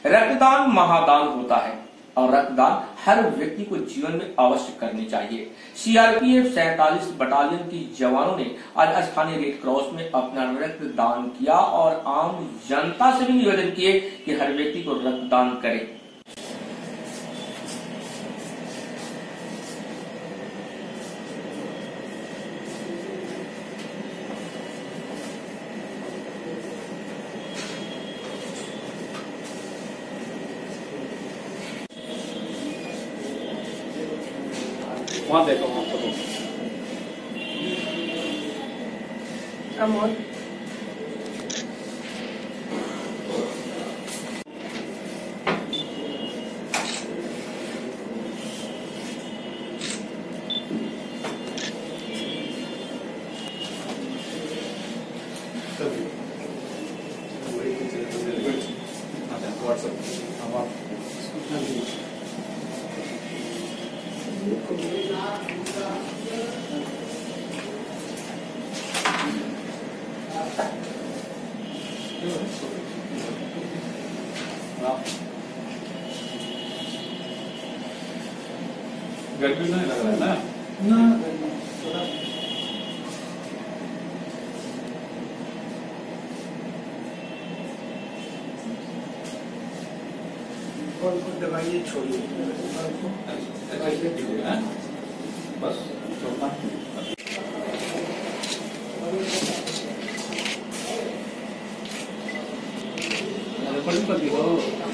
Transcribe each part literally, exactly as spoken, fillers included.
रक्तदान महादान होता है और रक्तदान हर व्यक्ति को जीवन में अवश्य करनी चाहिए। सीआरपीएफ सैंतालीस बटालियन की जवानों ने आज स्थानीय रेड क्रॉस में अपना रक्तदान किया और आम जनता से भी निवेदन किए कि हर व्यक्ति को रक्तदान करे। वहाँ देखो वहाँ पर अमोल गर्मी नहीं लग रहा है ना? ना थोड़ा कौन कौन दवाइयाँ छोड़िए बस छोड़ना बड़ी पति हो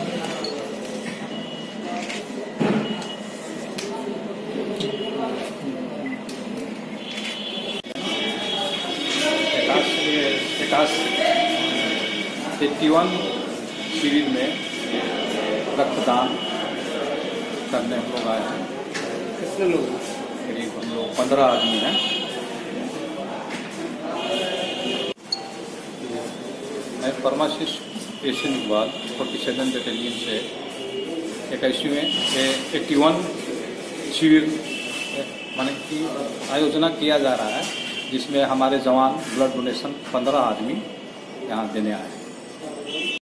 इक्यावन शिविर में रक्तदान करने हम लोग आए हैं। कितने लोग? करीब हम लोग पंद्रह आदमी हैं। मैं फार्मासिस्ट एशियन इकबाल फोर्टी सेवन बटालियन से इक्कीसवीं में इक्यावन शिविर माने की आयोजना किया जा रहा है, जिसमें हमारे जवान ब्लड डोनेशन पंद्रह आदमी यहाँ देने आए हैं।